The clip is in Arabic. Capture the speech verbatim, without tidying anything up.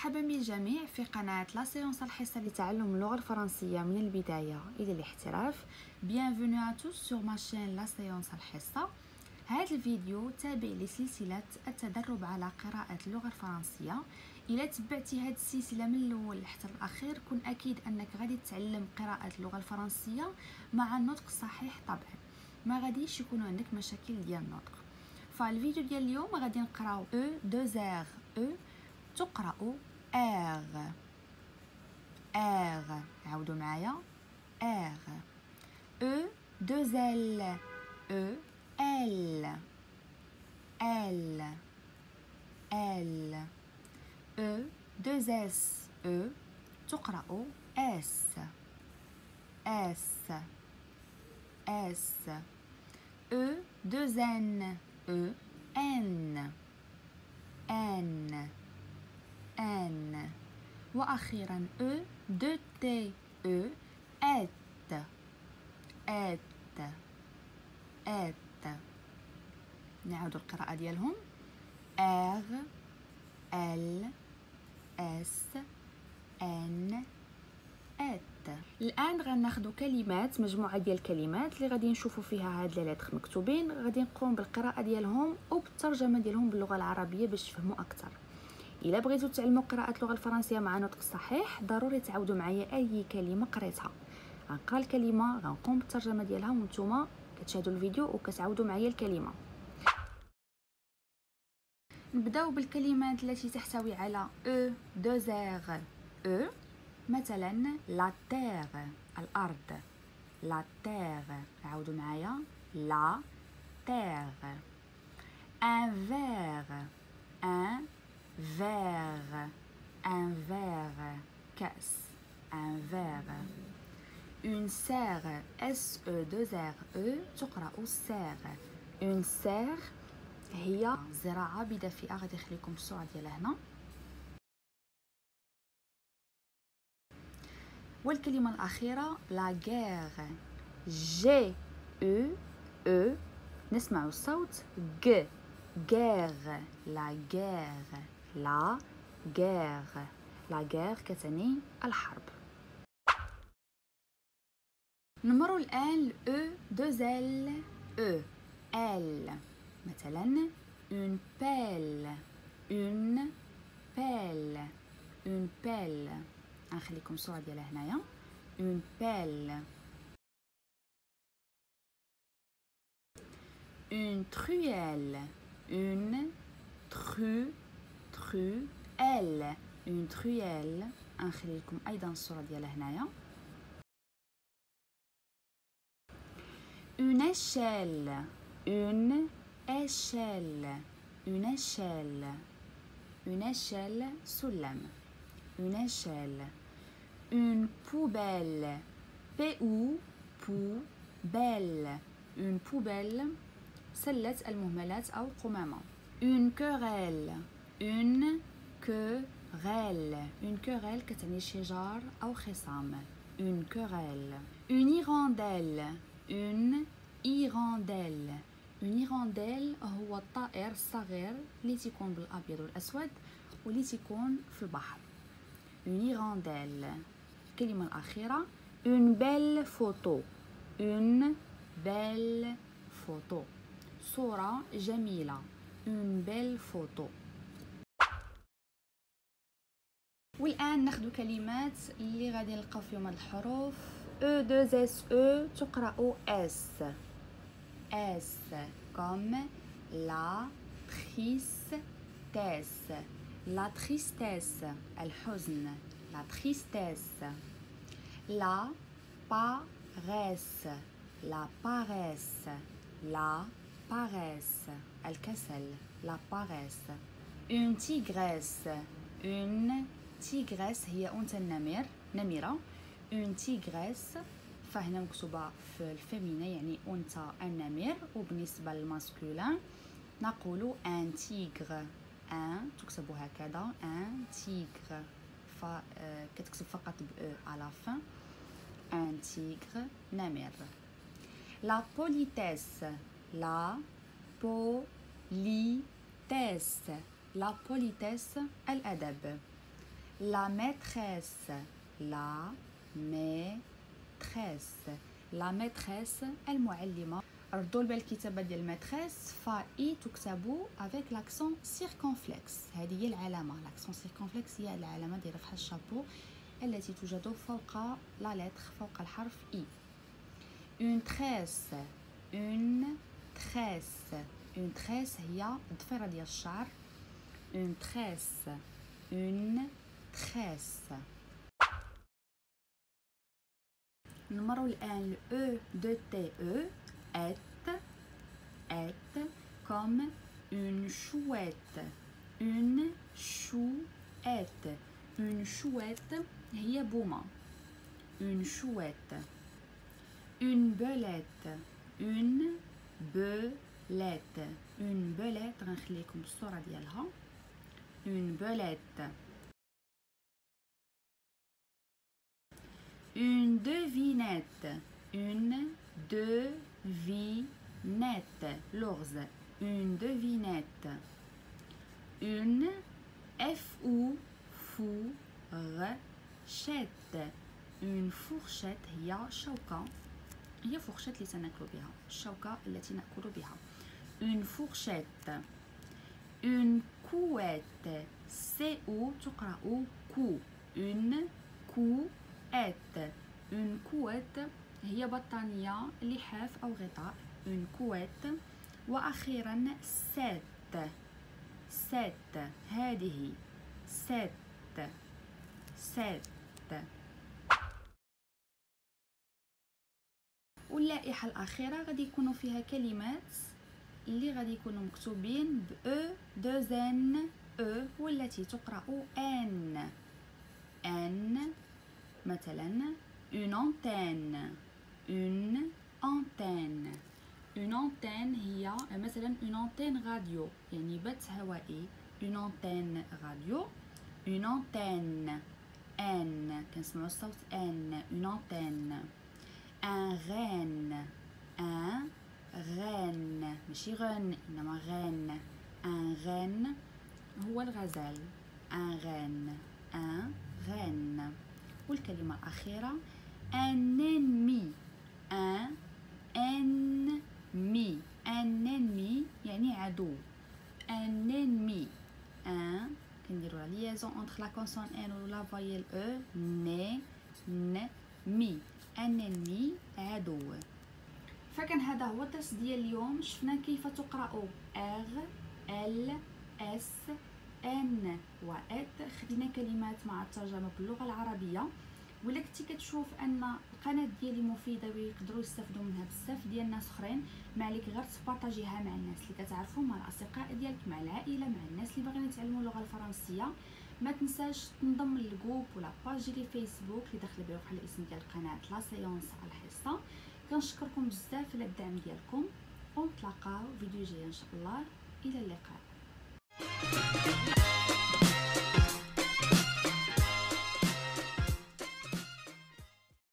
مرحبا بالجميع في قناة لا سيونس الحصة لتعلم اللغة الفرنسية من البداية إلى الاحتراف. Bienvenue à tous sur ma chaîne La Séance الحصة. هذا الفيديو تابع لسلسلة التدرب على قراءة اللغة الفرنسية. إلى تبعتي هذه السلسلة من الأول حتى الأخير كن أكيد أنك غادي تتعلم قراءة اللغة الفرنسية مع النطق الصحيح. طبعا ما غاديش يكون عندك مشاكل ديال النطق. فالفيديو ديال اليوم غادي نقراو او دو زير او تقرأ ار ار عاودوا معايا ار او دو ال او ال ال ال او دو اس او تقرأ اس اس اس او دو ان او ان ان ان واخيرا او دو تي او ات ات ات. نعاودوا القراءة ديالهم ار ال اس ان ات. الان غناخذوا كلمات، مجموعه ديال الكلمات اللي غادي نشوفوا فيها هاد لي لتر مكتوبين، غادي نقوم بالقراءه ديالهم وبالترجمه ديالهم باللغه العربيه باش تفهموا اكثر. الا بغيتوا تعلموا قراءه اللغه الفرنسيه مع نطق صحيح ضروري تعاودوا معايا اي كلمه قريتها. غنقرا الكلمه غنقوم بالترجمه ديالها وانتم كتشاهدوا الفيديو وكتعاودوا معايا الكلمه. نبداو بالكلمات التي تحتوي على او دو زير او. مثلا لا تير الارض، لا تير عاودوا معايا لا تير. ان فير ان فير ان فير كاس ان فير. اون سير اس او دو زير او تقرأ سير. اون سير هي زراعة بدافئة. غادي نخليكم الصورة ديالها هنا. والكلمة الأخيرة لا غير جي او او نسمع الصوت ج غير. لا غير لا غير لا غير كتعني الحرب. نمر الآن او دو ال او ال. مثلا une pelle une pelle une pelle. نخليكم الصورة ديالها هنايا une pelle. une truelle une tru truelle une truelle. نخليكم أيضا الصورة ديالها هنايا. une échelle une échelle une échelle une échelle سلم une échelle. une poubelle p ou poubelle une poubelle سلة المهملات أو قمامة. une querelle une querelle une querelle كتعني شجار أو خصام. une querelle. une hirondelle une hirondelle une hirondelle هو الطائر الصغير اللي تيكون بالابيض والاسود واللي تيكون في البحر. une hirondelle. الكلمه الاخيره une belle photo une belle photo صوره جميله. une belle photo. والان ناخذ كلمات اللي غادي نلقاو فيهم هاد الحروف او دو اس او تقرأ اس اس comme la tristesse la tristesse الحزن la tristesse. la paresse la paresse la paresse الكسل la paresse. une tigresse une tigresse هي أنثى النمر نمرة. une tigresse فهنا مكتوبة في الفيمينة يعني أنثى النمر، وبالنسبة للماسكولين نقول ان تيغر. ان تكتب هكذا ان تيغر فكتكتب فقط ب على فان ان تيغر نمر. لا بوليتيس لا بوليتيس لا بوليتيس الأدب. la maîtresse la maîtresse la maîtresse المعلمة. ردوا البال الكتابة ديال الماتريس فا اي تكتب avec l'accent circonflexe. هذه هي العلامة. l'accent circonflexe هي العلامة دايرة فحال الشابو التي توجد فوق لا لتر فوق الحرف اي. une tresse une tresse une tresse هي الضفيرة ديال الشعر. une tresse une tresse. نمروا الآن ال E de T E est est comme une chouette une chouette une chouette هي بومة. une chouette. une belette une belette une belette غنخليكم الصورة ديالها. une belette. une devinette une devinette l'ours. une devinette. une fou fourchette une fourchette هي شوكة هي fourchette اللي تناكلو بها الشوكة التي نأكل بها. une fourchette. une couette c o تقرأ كو. une couette une couette هي بطانية لحاف أو غطاء. une couette. وأخيرا set set هذه set set. واللائحة الأخيرة غادي يكونوا فيها كلمات اللي غادي يكونوا مكتوبين ب أو دو ان أو والتي تقرأ ان ان. مثلا une antenne une antenne une antenne هي مثلا une antenne radio يعني بث هوائي. une antenne radio. une antenne ان كنسمعوا الصوت ان. une antenne. un renne un renne ماشي غن إنما غن. un renne هو الغزال. un renne un renne. والكلمة الأخيرة un ennemi un ennemi un ennemi يعني عدو. un ennemi un كنديرو لا liaison entre la consonne n و la voyelle e ne n mi. un ennemi عدو. فكان هذا هو الدرس ديال اليوم. شفنا كيف تقرأ ار ال اس ان و ات. خدينا كلمات مع الترجمة باللغة العربية. ولا كنتي كتشوف ان القناه ديالي مفيده ويقدروا يستافدوا منها بزاف ديال الناس اخرين، ما عليك غير تبارطاجيها مع الناس اللي كتعرفهم، مع الاصدقاء ديالك، مع العائله، مع الناس اللي باغيين يتعلموا اللغه الفرنسيه. ما تنساش تنضم للجروب ولا باج ديال الفيسبوك اللي داخله بها بحال الاسم ديال القناه لا سيونس على الحصه. كنشكركم بزاف على الدعم ديالكم، ونتلاقاو فيديو جاي ان شاء الله. الى اللقاء.